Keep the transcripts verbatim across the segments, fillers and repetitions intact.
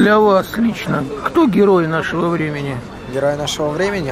для вас лично, кто герой нашего времени? Герой нашего времени?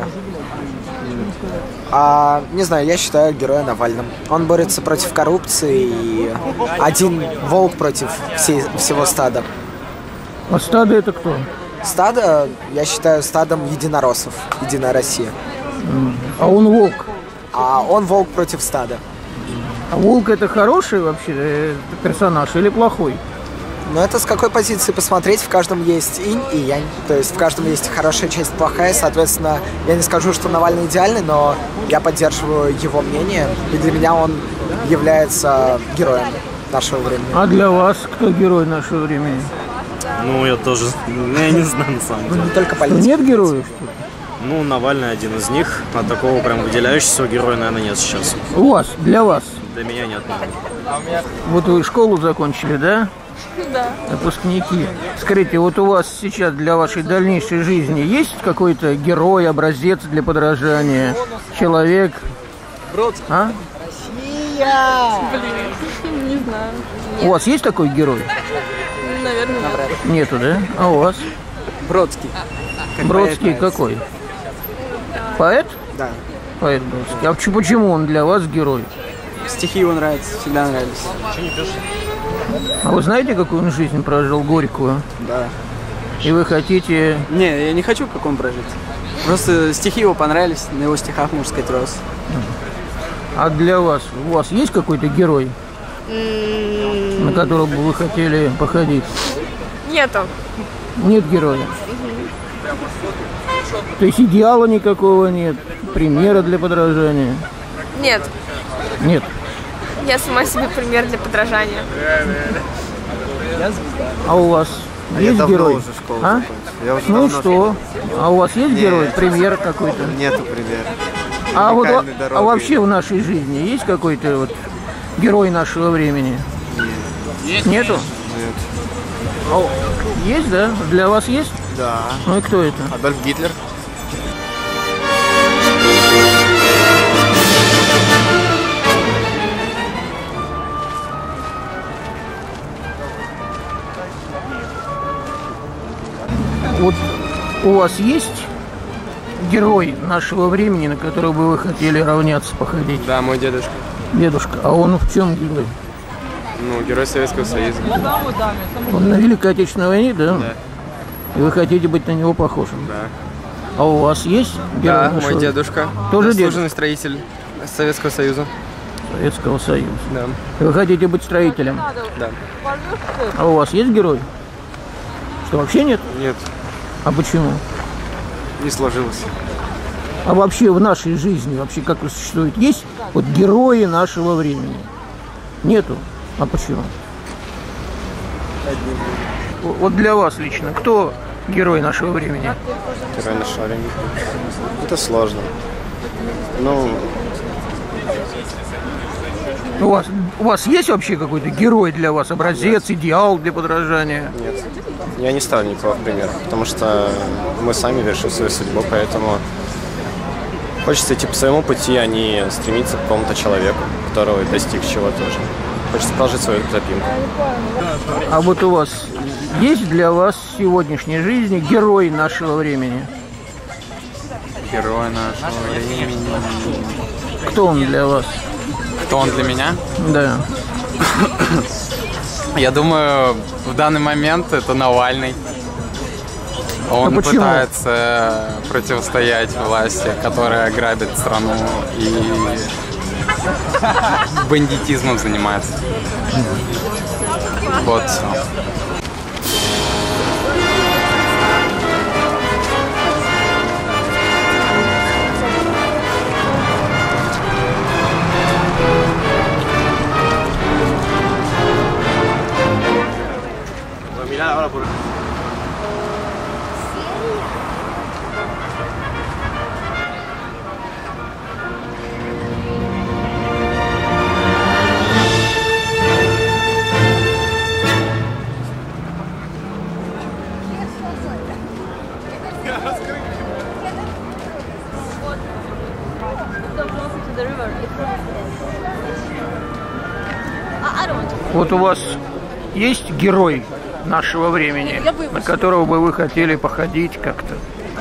А, не знаю, я считаю героя Навальным. Он борется против коррупции и один волк против всей, всего стада. А стадо это кто? Стадо, я считаю, стадом единороссов. Единая Россия. А он волк? А он волк против стада. А волк это хороший вообще персонаж или плохой? Но это с какой позиции посмотреть, в каждом есть инь и янь, то есть в каждом есть хорошая часть, плохая, соответственно, я не скажу, что Навальный идеальный, но я поддерживаю его мнение, и для меня он является героем нашего времени. А для вас кто герой нашего времени? Ну, я тоже, я не знаю на самом деле. Не только политики. Нет героев? Ну, Навальный один из них, а такого прям выделяющегося героя, наверное, нет сейчас. У вас, для вас? Для меня нет, наверное. Вот вы школу закончили, да? Да. Выпускники. Скажите, вот у вас сейчас для вашей дальнейшей жизни есть какой-то герой, образец для подражания? Человек? Бродский. А? Россия! Блин, не знаю. У вас есть такой герой? Наверное, нет. Нету, да? А у вас? Бродский. Как Бродский поэт какой? Поэт? Да. Поэт Бродский. А почему- почему он для вас герой? Стихи его нравятся, всегда нравились. А вы знаете, какую он жизнь прожил, горькую? Да. И вы хотите... Не, я не хочу, как он прожить. Просто стихи его понравились, на его стихах, можно сказать, рос. А для вас? У вас есть какой-то герой, на которого бы вы хотели походить? Нету. Нет героя? То есть идеала никакого нет? Примера для подражания? Нет. Нет. Я сама себе пример для подражания. А у вас А есть я давно герой? уже школу А? закончил. Я уже Ну давно что? А у вас есть Нет. герой? Пример какой-то? Нету примера. А, вот, Уникальной а дороги. вообще в нашей жизни есть какой-то вот герой нашего времени? Нет. Нету? Нет. А, есть, да? Для вас есть? Да. Ну и кто это? Адольф Гитлер. Вот у вас есть герой нашего времени, на которого бы вы хотели равняться, походить? Да, мой дедушка. Дедушка. А он в чем герой? Ну, герой Советского Союза. Он на Великой Отечественной войне, да? Да. И вы хотите быть на него похожим? Да. А у вас есть герой Да, нашего мой дедушка. Тоже заслуженный строитель Советского Союза. Советского Союза? Да. И вы хотите быть строителем? Да. А у вас есть герой? Что, вообще нет? Нет, А почему? не сложилось. А вообще в нашей жизни, вообще как существует, есть вот герои нашего времени? Нету. А почему? Вот для вас лично, кто герой нашего времени? Герой нашего времени. Это сложно. Ну, У вас, у вас есть вообще какой-то герой для вас, образец, идеал для подражания? нет. Я не ставлю никого в пример, потому что мы сами вершим свою судьбу, поэтому хочется идти по своему пути, а не стремиться к какому-то человеку, которого достиг чего-то уже. Хочется положить свою тропинку. А вот у вас есть для вас в сегодняшней жизни герой нашего времени? Герой нашего времени. Кто он для вас? Кто он для меня? Да. Я думаю, в данный момент это Навальный. Он А почему? пытается противостоять власти, которая грабит страну и бандитизмом занимается. Вот все. Вот у вас есть герой нашего времени, на которого бы вы хотели походить как-то?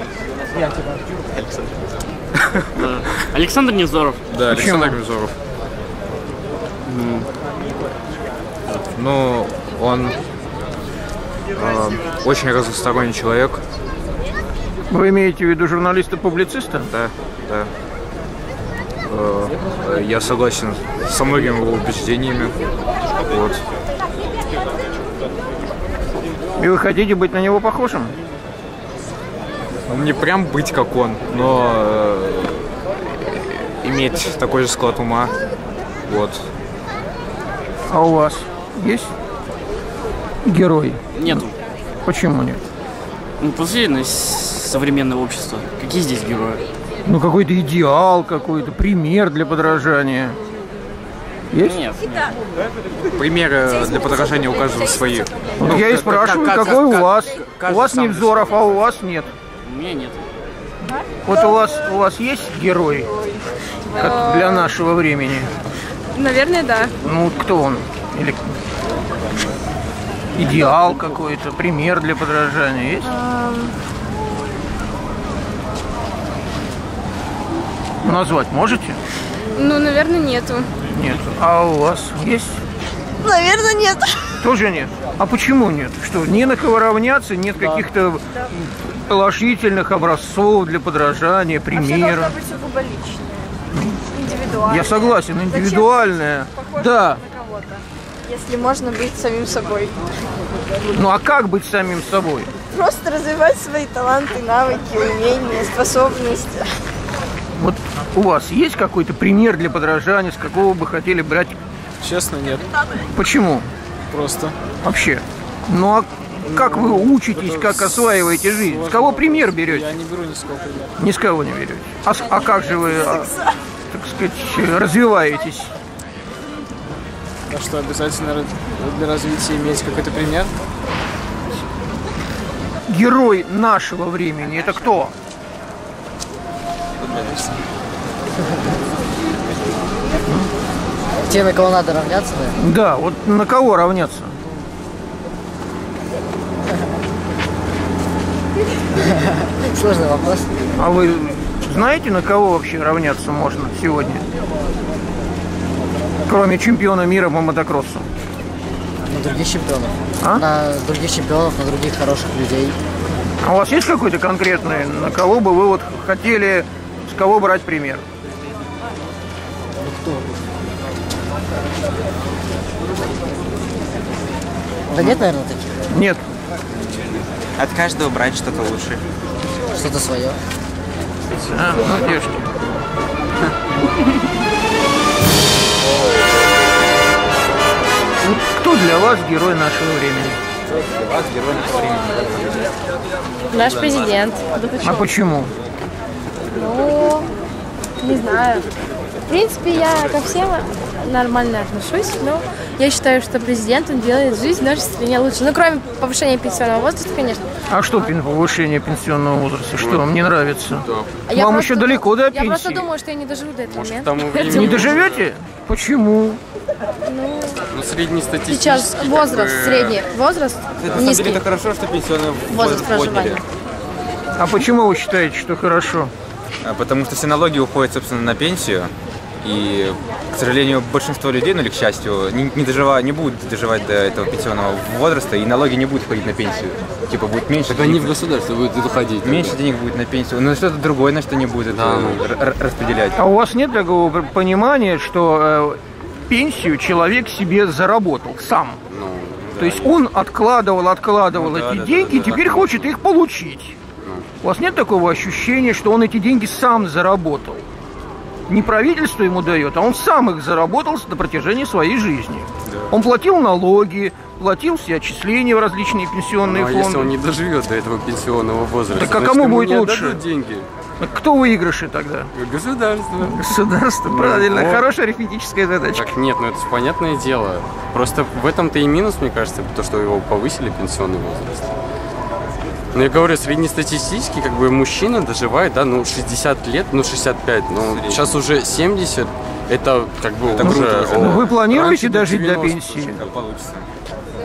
Александр Невзоров. Да, Почему? Александр Невзоров. Ну, он э, очень разносторонний человек. Вы имеете в виду журналиста-публициста? Да, да. Э, я согласен со многими его убеждениями. Вот. И вы хотите быть на него похожим? Ну, не прям быть как он, но э, иметь такой же склад ума. Вот. А у вас есть герой? Нету. Почему нет? Ну, посмотри на с- современное общество. Какие здесь герои? Ну, какой-то идеал, какой-то пример для подражания. Есть? Нет. Примеры для подражания у каждого свои. Вот я и как- спрашиваю, как- какой как- у вас? каждый У вас сам Невзоров, а у вас нет. У меня нет. Вот у вас у вас есть герой как для нашего времени? Наверное, да. Ну, кто он? Или идеал какой-то, пример для подражания есть? Назвать можете? Ну, наверное, нету. Нет. А у вас есть? Наверное, нет. Тоже нет. А почему нет? Что, не на кого равняться, нет каких-то положительных образцов для подражания, примеров? быть сугубо личное. Индивидуально. Я согласен, индивидуальное. Да. Если можно быть самим собой. Ну а как быть самим собой? Просто развивать свои таланты, навыки, умения, способности. Вот у вас есть какой-то пример для подражания, с какого бы хотели брать? Честно, нет. Почему? Просто. Вообще. Ну а как вы учитесь, как осваиваете жизнь? С кого пример берете? Я не беру ни с кого пример. Ни с кого не берете. А, с- а как же вы, а, так сказать, развиваетесь? А что, обязательно ра- для развития иметь какой-то пример? Герой нашего времени — это кто? Те, на кого надо равняться, да? Да, вот на кого равняться? Сложный вопрос. А вы знаете, на кого вообще равняться можно сегодня? Кроме чемпиона мира по мотокроссу. На других чемпионов. А? На других чемпионов, на других хороших людей. А у вас есть какой-то конкретный, на кого бы вы вот хотели, с кого брать пример? Ну кто? Да нет, наверное, таких. Нет. От каждого брать что-то лучше. Что-то свое. А, ну, девушки. Вот кто для вас герой нашего времени? Для вас герой нашего времени. Наш президент. А почему? Ну, не знаю. В принципе, я ко всем нормально отношусь, но я считаю, что президент, он делает жизнь в нашей стране лучше. Ну, кроме повышения пенсионного возраста, конечно. А что пен- повышение пенсионного возраста? Что вам не нравится? А я Вам просто еще ду- далеко до Я просто пенсии. думаю, что я не доживу до этого момента. тому времени Не доживете? Почему? Ну, среднестатистический. Сейчас возраст, средний возраст низкий. Это хорошо, что пенсионный Возраст проживания. А почему вы считаете, что хорошо? Потому что все налоги уходят, собственно, на пенсию. И, к сожалению, большинство людей, ну или к счастью, не, не, дожива, не будут доживать до этого пенсионного возраста, и налоги не будут ходить на пенсию. Типа будет меньше. Так они в государстве будут уходить. Меньше денег будет на пенсию, но что-то другое, на что не будет Да. это р- распределять. А у вас нет такого понимания, что э, пенсию человек себе заработал сам? Ну, То есть он откладывал, откладывал Ну, да, эти да, деньги, да, да, теперь да. хочет их получить. У вас нет такого ощущения, что он эти деньги сам заработал? Не правительство ему дает, а он сам их заработал на протяжении своей жизни. Он платил налоги, платил все отчисления в различные пенсионные Ну, а фонды. если он не доживет до этого пенсионного возраста, Так а значит, кому ему будет не лучше? отдадут деньги? Так кто выигрыши тогда? Государство. Государство, правильно. вот. Хорошая арифметическая задачка. Так нет, ну это же понятное дело. Просто в этом-то и минус, мне кажется, то, что его повысили пенсионный возраст. Но я говорю, среднестатистически, как бы мужчина доживает, да, ну шестьдесят лет, ну шестьдесят пять, ну сейчас уже семьдесят, это как бы Это уже... круто уже, о, Вы планируете раньше до дожить до девяностых. пенсии? Как получится.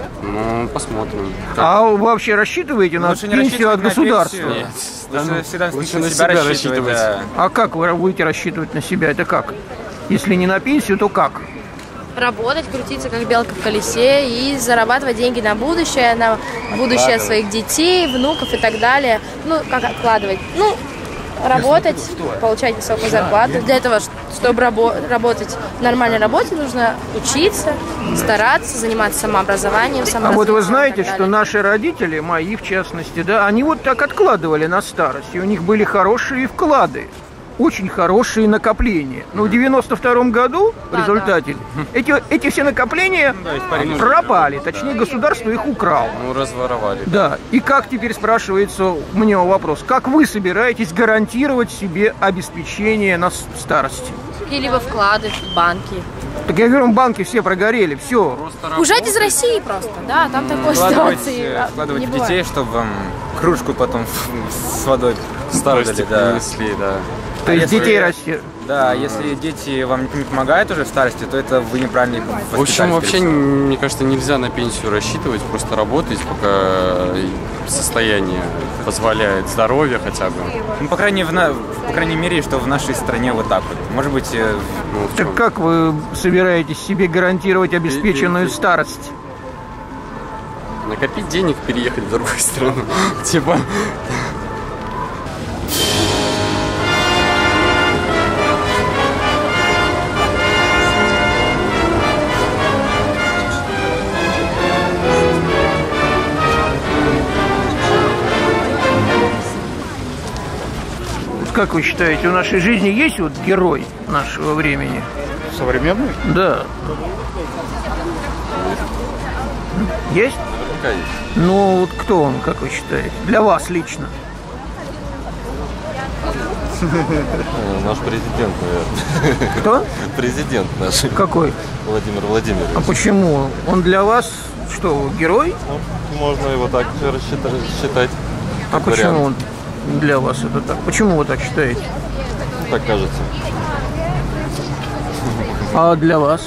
Ну, посмотрим. Как? А вы вообще рассчитываете на Лучше не пенсию от рассчитывать на государства? пенсию. Нет. Лучше Да, всегда лучше на на себя себя рассчитывать. рассчитывать. Да. А как вы будете рассчитывать на себя? Это как? Если не на пенсию, то как? Работать, крутиться как белка в колесе и зарабатывать деньги на будущее, на будущее своих детей, внуков и так далее. Ну, как откладывать? Ну, работать, получать высокую зарплату. Для этого, чтобы рабо- работать в нормальной работе, нужно учиться, стараться, заниматься самообразованием, А саморазвитием. вот вы и знаете, так что далее. наши родители, мои в частности, да, они вот так откладывали на старость, и у них были хорошие вклады, очень хорошие накопления. Но в девяносто втором году в Да, результате эти, эти все накопления пропали, точнее государство их украло. Ну, разворовали. Да, и как теперь спрашивается у меня вопрос, как вы собираетесь гарантировать себе обеспечение на с- старости? И либо вклады в банки. Так я говорю, банки все прогорели, все. Уезжать из России просто, да, там такой Вкладывать, ситуации э, вкладывать не в бывает. детей, чтобы вам кружку потом с водой Старости подали, да. принесли, да. То есть если- детей расти. Да, если дети вам не помогают уже в старости, то это вы неправильно их В общем, воспитали, вообще, скорее всего. мне кажется, нельзя на пенсию рассчитывать, просто работать, пока состояние позволяет, здоровье хотя бы. Ну, по крайней, в на- по крайней мере, что в нашей стране вот так вот. Может быть, э, Ну, в Так чем? как вы собираетесь себе гарантировать обеспеченную старость? Накопить денег, переехать в другую страну. Типа, Вот как вы считаете, у нашей жизни есть вот герой нашего времени? Современный? Да. Есть? наверняка есть. Ну вот кто он, как вы считаете? Для вас лично. Наш президент, наверное. Кто? Президент наш. Какой? Владимир Владимирович. А почему? Он для вас что, герой? Ну, можно его так рассчитать. считать. А как почему вариант. он для вас это так? Почему вы так считаете? Так кажется. А для вас?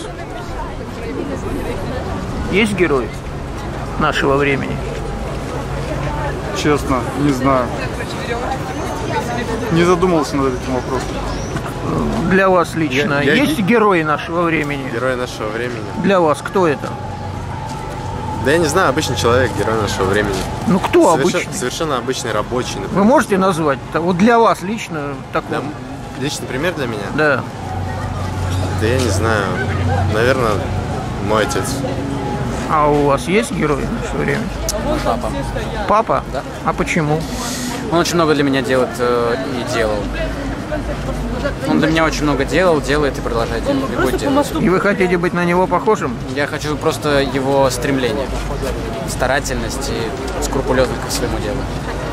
Есть герой нашего времени? Честно, не знаю. Не задумывался над этим вопросом. Для вас лично Я- я есть ги- герои нашего времени? Герой нашего времени. Для вас кто это? Да я не знаю, обычный человек, герой нашего времени. Ну кто Совершенно- обычный? Совершенно обычный рабочий, например. Вы можете назвать? Вот для вас лично такой? Да, личный пример для меня? Да. Да я не знаю. Наверное, мой отец. А у вас есть герой нашего времени? Папа. Папа? Да. А почему? Он очень много для меня делает э, и делал. Он для меня очень много делал, делает и продолжает делать. И будет делать. И вы хотите быть на него похожим? Я хочу просто его стремление, старательность и скрупулезность к своему делу.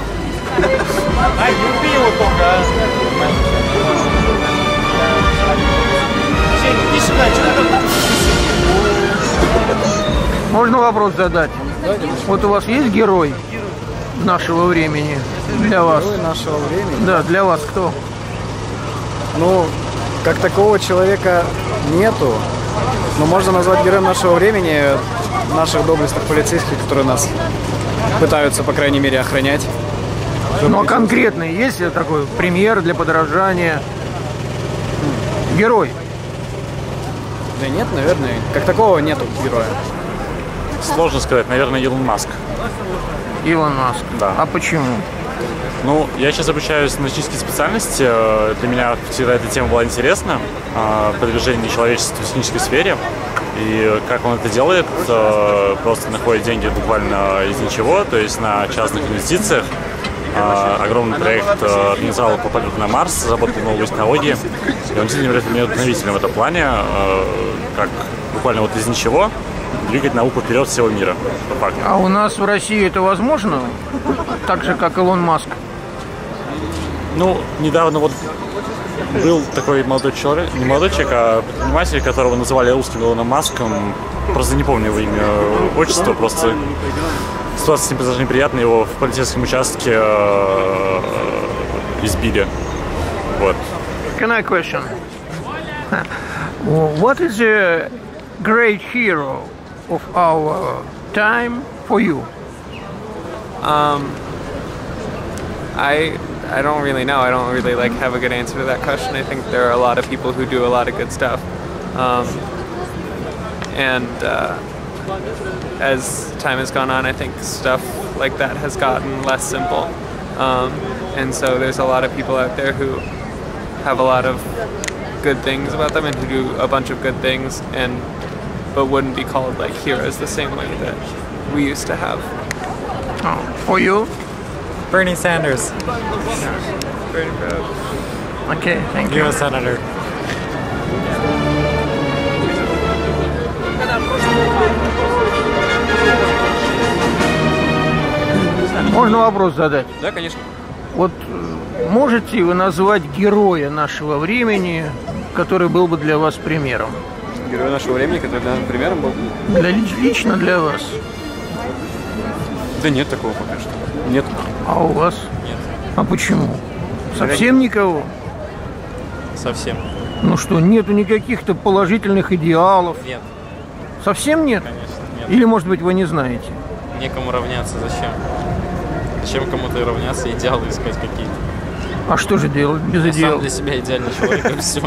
Можно вопрос задать? Вот у вас есть герой нашего времени? Для вас? Герой нашего времени? Да, для вас кто? Ну, как такого человека нету. Но можно назвать героем нашего времени наших доблестных полицейских, которые нас пытаются, по крайней мере, охранять. Ну а конкретный есть ли такой пример для подражания? Герой? Да нет, наверное. Как такого нету героя. Сложно сказать, наверное, Илон Маск. Илон Маск? Да. А почему? Ну, я сейчас обучаюсь на технической специальности. Э, Для меня всегда эта тема была интересна. э, Продвижение человечества в технической сфере. И как он это делает, э, просто находит деньги буквально из ничего, то есть на частных инвестициях. Э, Огромный проект э, организовал по полету на Марс, заработал новые технологии. И он действительно является для меня вдохновителем в этом плане, э, как буквально вот из ничего двигать науку вперед всего мира. По факту. А у нас в России это возможно? Так же, как Илон Маск? Ну, недавно вот был такой молодой человек, не молодой человек, а предприниматель, которого называли русским Илоном Маском. Просто не помню его имя, отчество, просто ситуация с ним произошла неприятная, его в полицейском участке э, избили. Вот. Can I question? What is the great hero of our time for you? Um, I I don't really know. I don't really like have a good answer to that question. I think there are a lot of people who do a lot of good stuff, um, and uh, as time has gone on, I think stuff like that has gotten less simple, um, and so there's a lot of people out there who have a lot of good things about them and who do a bunch of good things, and but wouldn't be called like heroes the same way that we used to have. Oh, for you? Bernie Sanders. Very proud. Okay, thank you. U S Senator. Можно вопрос задать? Да, конечно. Вот э, можете вы назвать героя нашего времени, который был бы для вас примером? Герой нашего времени, который для нас примером был? Для, лично для вас. Да нет такого пока что. Нет. А у вас? Нет. А почему? Совсем никого? Совсем. Ну что, нету никаких-то положительных идеалов? Нет. Совсем нет? Конечно, нет. Или, может быть, вы не знаете? Некому равняться. Зачем? Зачем кому-то равняться, идеалы искать какие-то? А что же делать без Я идеалов? сам для себя идеальный человек, и все.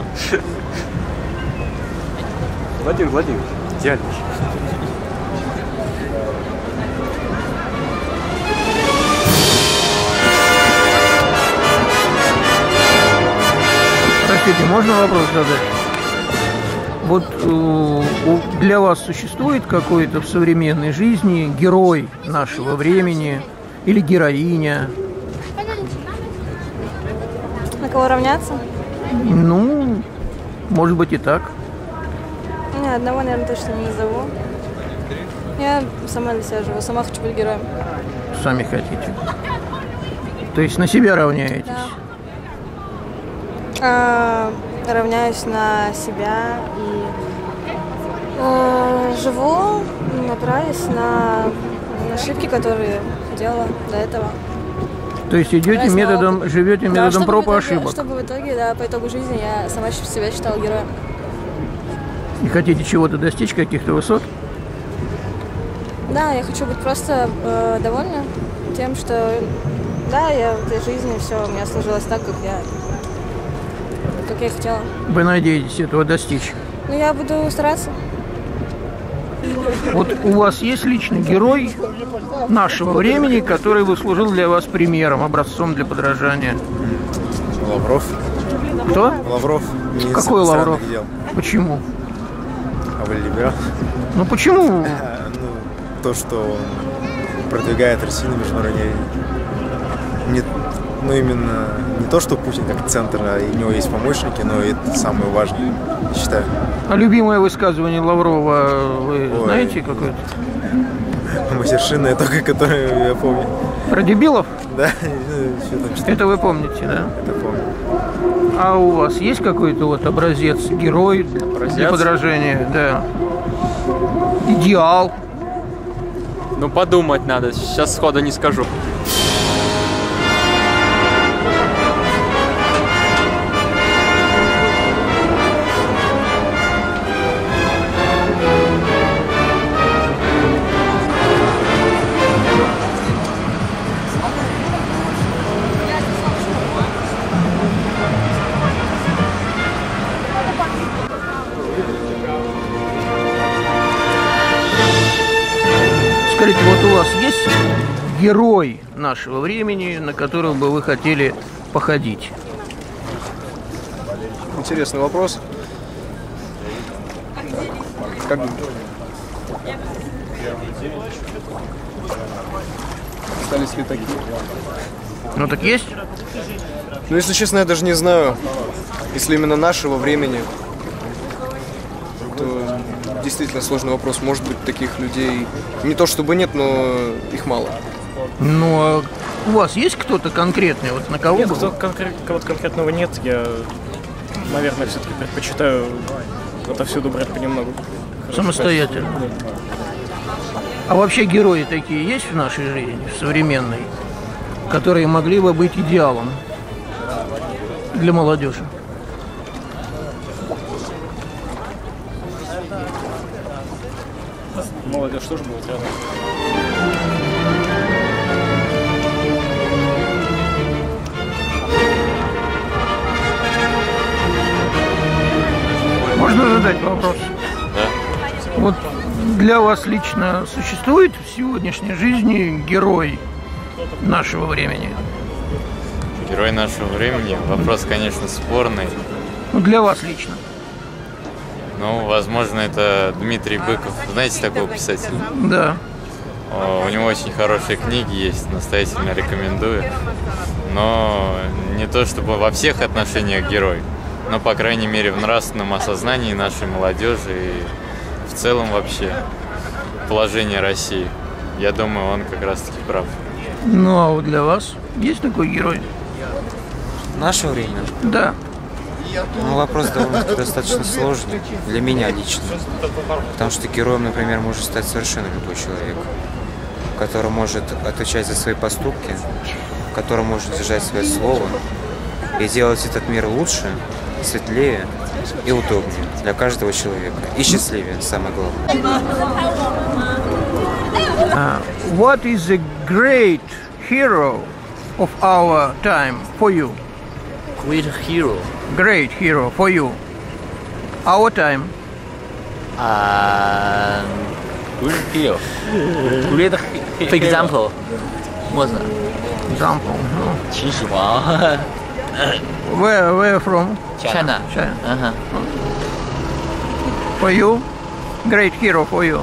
Владимир Владимирович, идеальный. Простите, можно вопрос задать? Вот э, для вас существует какой-то в современной жизни герой нашего времени или героиня? На кого равняться? Ну, может быть и так. Ни одного, наверное, точно не назову. Я сама для себя живу, сама хочу быть героем. Сами хотите. То есть на себя равняетесь? Да. А, равняюсь на себя и а, живу, опираясь на ошибки, которые делала до этого. То есть идете Опираясь на методом, опыт. живете Да, методом чтобы проб и в итоге- ошибок. Чтобы в итоге, да, по итогу жизни я сама себя считала героем. И хотите чего-то достичь, каких-то высот? Да, я хочу быть просто э, довольна тем, что да, я в этой жизни все у меня сложилось так, как я, как я и хотела. Вы надеетесь этого достичь? Ну, я буду стараться. Вот у вас есть личный герой нашего времени, который бы служил для вас примером, образцом для подражания? Лавров. Кто? Лавров. министр Какой Лавров? иностранных дел. Почему? А вы либерал? Ну почему? Ну, то, что он продвигает Россию на международной арене. Не, ну, именно не то, что Путин как центр, а у него есть помощники, но это самое важное, считаю. А любимое высказывание Лаврова вы Ой. знаете какое-то? Матершинное только, которое я помню. Про дебилов? Да, ну, что там, что Это вы помните, да? это помню. А у вас есть какой-то вот образец, герой для Образец? подражания? Да. Идеал? Ну подумать надо, сейчас сходу не скажу. Скажите, вот у вас есть герой нашего времени, на которого бы вы хотели походить? Интересный вопрос. Как... Остались ли такие? Ну так есть? Ну, если честно, я даже не знаю. Если именно нашего времени, то действительно сложный вопрос. Может быть, таких людей не то чтобы нет, но их мало. Ну, а у вас есть кто-то конкретный? Вот на кого Нет, бы кто- вы- конкрет- кого-то конкретного нет. Я, наверное, все-таки предпочитаю отовсюду брать понемногу. Самостоятельно. А вообще герои такие есть в нашей жизни, в современной, которые могли бы быть идеалом для молодежи? молодежь тоже будет рядом. Можно задать вопрос? Да. Вот для вас лично существует в сегодняшней жизни герой нашего времени? Герой нашего времени? Вопрос, конечно, спорный. Ну, для вас лично. Ну, возможно, это Дмитрий Быков. Знаете такого писателя? Да. О, у него очень хорошие книги есть, настоятельно рекомендую. Но не то чтобы во всех отношениях герой, но, по крайней мере, в нравственном осознании нашей молодежи и в целом вообще положение России. Я думаю, он как раз-таки прав. Ну, а вот для вас есть такой герой? Нашего времени? Да. Ну, вопрос довольно-таки достаточно сложный для меня лично. Потому что героем, например, может стать совершенно любой человек, который может отвечать за свои поступки, который может держать свое слово и делать этот мир лучше, светлее и удобнее для каждого человека. И счастливее, самое главное. Uh, what is a great hero of our time for you? Great hero. Great hero for you. Our time. Um, great hero. Great hero. For example, what's that? Example. No. 秦始皇 Where, where from? China. China. Uh-huh. For you? Great hero for you.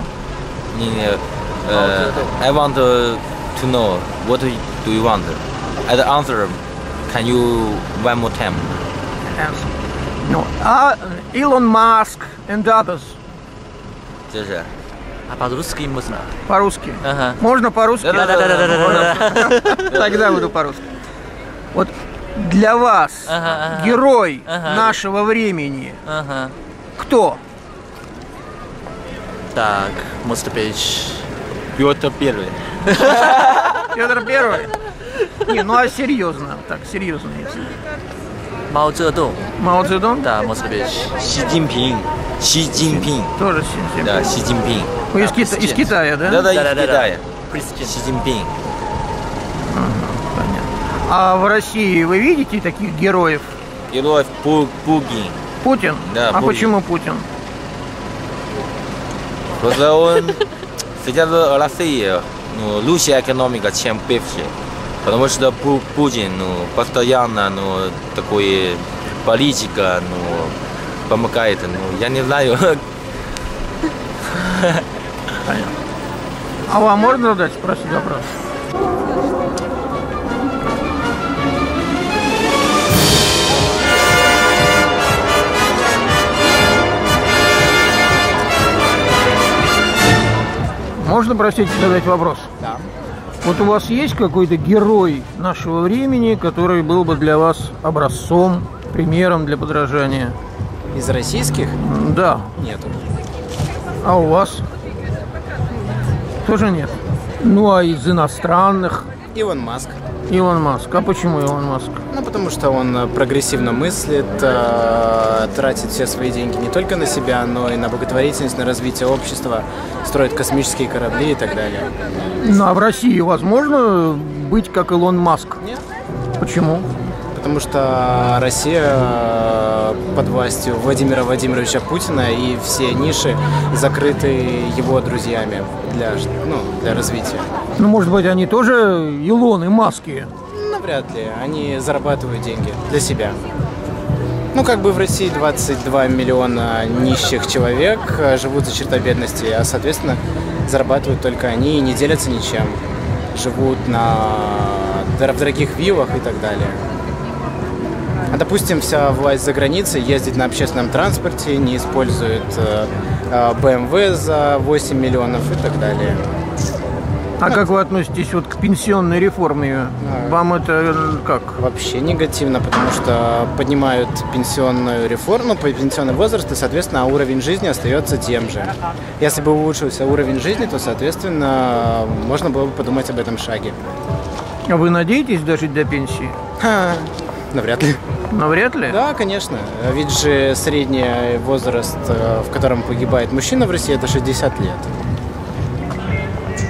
Uh, I want uh, to know what do you want. As the answer, can you one more time? Answer. No. Uh, Elon Musk and others. 就是 А по-русски можно? По-русски. Ага. Можно по-русски? Да, да, да, да, да, да, да. Тогда буду по-русски. Вот для вас ага, ага. герой ага. нашего времени Ага. кто? Так, может быть, Петр Первый. Петр Первый? Не, ну а серьезно, так, серьезно если. Мао Цзэдун. Мао Цзэдун? Да, может быть. Си Цзиньпин. Си Цзиньпин. Тоже Си Цзиньпин. Да, Си Цзиньпин. Ну, из, Кита- из Китая, да? Да, да, из Да, да, да, Китая. да. Си Цзиньпин. Ага, понятно. А в России вы видите таких героев? Героев Пу- Путин. Путин? Да, а Путин. почему Путин? Просто он сейчас в России ну, лучшая экономика, чем бывшая. Потому что Пу- Путин ну, постоянно ну, такой политика ну, помогает. Ну, я не знаю. Понятно. А вам можно задать, спросить вопрос? Можно, простите, задать вопрос? Да. Вот у вас есть какой-то герой нашего времени, который был бы для вас образцом, примером для подражания? Из российских? Да. Нету. А у вас? Тоже нет. Ну а из иностранных? Илон Маск. Илон Маск. А почему Илон Маск? Ну, потому что он прогрессивно мыслит, э, тратит все свои деньги не только на себя, но и на благотворительность, на развитие общества, строит космические корабли и так далее. Ну а в России возможно быть как Илон Маск? Нет. Почему? Потому что Россия под властью Владимира Владимировича Путина, и все ниши закрыты его друзьями для, ну, для развития. Ну, может быть, они тоже Илоны, Маски? Навряд ли. Они зарабатывают деньги для себя. Ну, как бы в России двадцать два миллиона нищих человек живут за чертой бедности, а, соответственно, зарабатывают только они и не делятся ничем. Живут на в дорогих виллах и так далее. А, допустим, вся власть за границей ездит на общественном транспорте, не использует э, бэ эм вэ за восемь миллионов и так далее. А как вы относитесь вот к пенсионной реформе? Вам это как? Вообще негативно, потому что поднимают пенсионную реформу, пенсионный возраст, и, соответственно, уровень жизни остается тем же. Если бы улучшился уровень жизни, то, соответственно, можно было бы подумать об этом шаге. А вы надеетесь дожить до пенсии? Ха, навряд ли. Навряд ли? Да, конечно. Ведь же средний возраст, в котором погибает мужчина в России, это шестьдесят лет.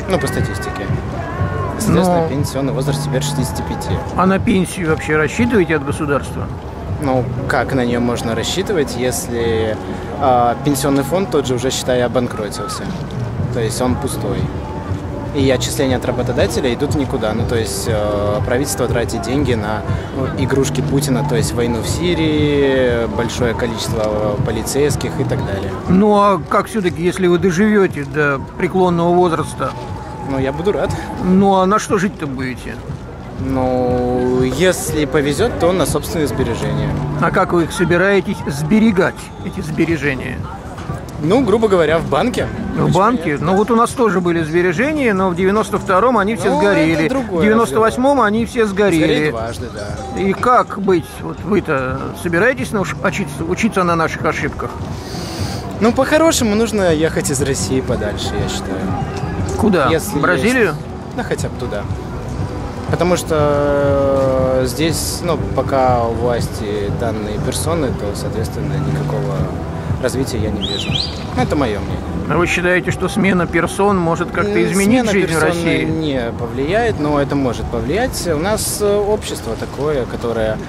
Ну, по статистике. Соответственно, Но... пенсионный возраст теперь шестьдесят пять. А на пенсию вообще рассчитываете от государства? Ну, как на нее можно рассчитывать, если э, пенсионный фонд тот же уже, считай, обанкротился. То есть он пустой. И отчисления от работодателя идут в никуда. Ну, то есть э, правительство тратит деньги на ну, игрушки Путина, то есть войну в Сирии, большое количество полицейских и так далее. Ну, а как все-таки, если вы доживете до преклонного возраста? Ну, я буду рад. Ну, а на что жить-то будете? Ну, если повезет, то на собственные сбережения. А как вы их собираетесь сберегать, эти сбережения? Ну, грубо говоря, в банке. В банке? Ну, вот у нас тоже были сбережения, но в девяносто втором они все ну, сгорели. В девяносто восьмом они все сгорели. Сгорели дважды, да. И как быть? Вот вы-то собираетесь учиться, учиться на наших ошибках? Ну, по-хорошему, нужно ехать из России подальше, я считаю. Куда? Если в Бразилию? Есть... Да, хотя бы туда. Потому что здесь, ну, пока у власти данные персоны, то, соответственно, никакого развития я не вижу. Ну, это мое мнение. А вы считаете, что смена персон может как-то изменить смена жизнь России? Не повлияет, но это может повлиять. У нас общество такое, которое,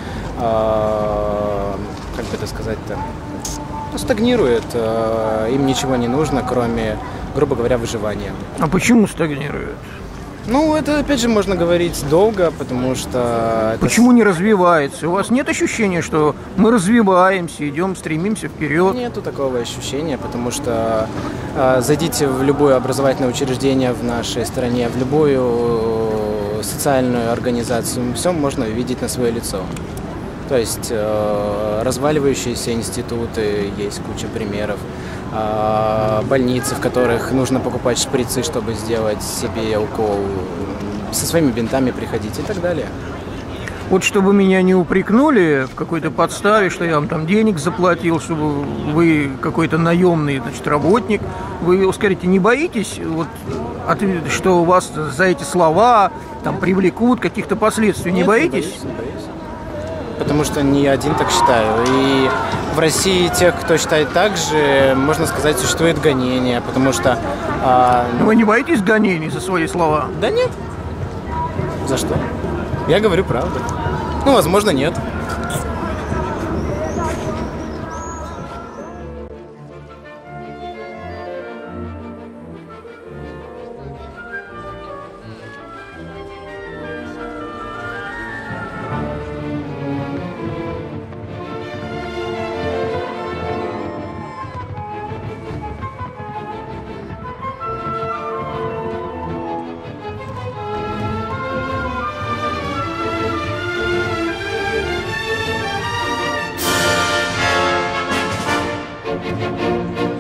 э, как бы это сказать-то, ну, стагнирует. Э, им ничего не нужно, кроме, грубо говоря, выживания. А почему стагнирует? Ну, это, опять же, можно говорить долго, потому что... Почему это... не развивается? У вас нет ощущения, что мы развиваемся, идем, стремимся вперед? Нету такого ощущения, потому что э, зайдите в любое образовательное учреждение в нашей стране, в любую социальную организацию, все можно увидеть на свое лицо. То есть э, разваливающиеся институты, есть куча примеров. Больницы, в которых нужно покупать шприцы, чтобы сделать себе укол, со своими бинтами приходить и так далее. Вот чтобы меня не упрекнули в какой-то подставе, что я вам там денег заплатил, чтобы вы какой-то наемный, значит, работник, вы, скажите, не боитесь, вот, что вас за эти слова там привлекут каких-то последствий? Не Нет, боитесь? Не боюсь, не боюсь. Потому что не я один так считаю. И в России тех, кто считает так же, можно сказать, существует гонение, потому что... А... Вы не боитесь гонений за свои слова? Да нет. За что? Я говорю правду. Ну, возможно, нет. Thank you.